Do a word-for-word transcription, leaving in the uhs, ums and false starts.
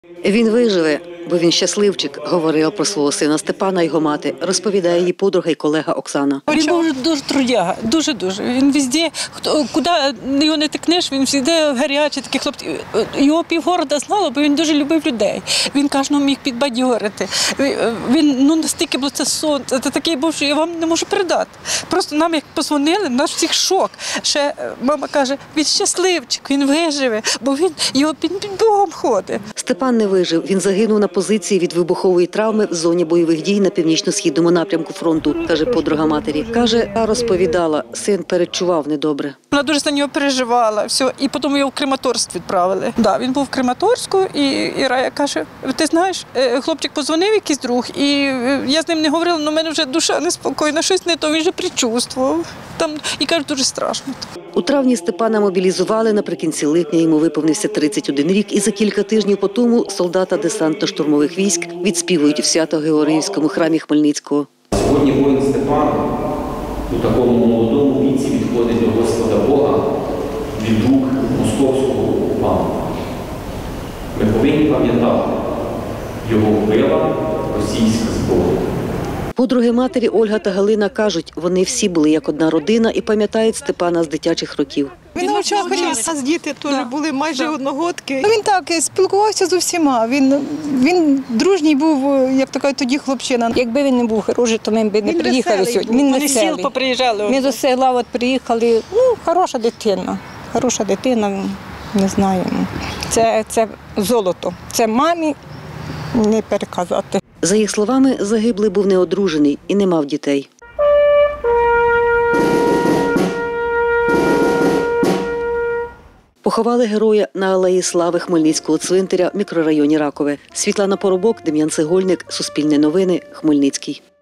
Він виживе, бо він щасливчик, говорила про свого сина Степана його мати, розповідає її подруга і колега Оксана. Він був дуже трудяга, дуже-дуже. Він везде, куди його не тикнеш, він завжди гарячий, такий хлопці. Його півгорода знало, бо він дуже любив людей. Він кожного міг підбадьорити. Він, ну, настільки був це сон, це такий був, що я вам не можу передати. Просто нам, як позвонили, наш всіх шок. Ще мама каже, він щасливчик, він виживе, бо він його під, під Богом ходить. Степан не вижив. Він загинув на позиції від вибухової травми в зоні бойових дій на північно-східному напрямку фронту, каже подруга матері. Каже, та розповідала, син передчував недобре. Вона дуже за нього переживала, все, і потім його в Краматорськ відправили. Да, він був в Краматорську, і, і Рая каже, ти знаєш, хлопчик подзвонив якийсь друг, і я з ним не говорила, але в мене вже душа неспокійна, щось не то, він вже предчувствував. Там, і каже, дуже страшно. У травні Степана мобілізували, наприкінці липня йому виповнився тридцять один рік, і за кілька тижнів по тому солдата десантно-штурмових військ відспівують в Свято-Георгіївському храмі Хмельницького. Сьогодні воїн Степан у такому молодому віці відходить до Господа Бога від рук московського окупанта. Ми повинні пам'ятати, його вбила російська зброя. Подруги матері Ольга та Галина кажуть, вони всі були як одна родина і пам'ятають Степана з дитячих років. Він навчав ходити, у нас діти теж Да. були майже Да. одногодки. Ну, він так спілкувався з усіма. Він, він дружній був, як така тоді хлопчина. Якби він не був хороший, то ми б не Він приїхали веселий сьогодні. був. Він Вони з сіл веселий. поприїжджали. Ми до села от приїхали. Ну, хороша дитина. Хороша дитина, не знаю. Це, це золото. Це мамі не переказати. За їх словами, загиблий був неодружений і не мав дітей. Поховали героя на Алеї Слави Хмельницького цвинтаря в мікрорайоні Ракове. Світлана Поробок, Дем'ян Цегольник, Суспільне новини, Хмельницький.